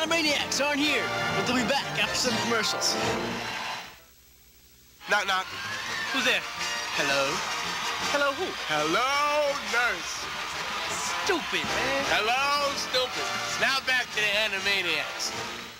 Animaniacs aren't here, but they'll be back after some commercials. Knock, knock. Who's there? Hello? Hello, who? Hello, nurse. Stupid, man. Hello, stupid. Now back to the Animaniacs.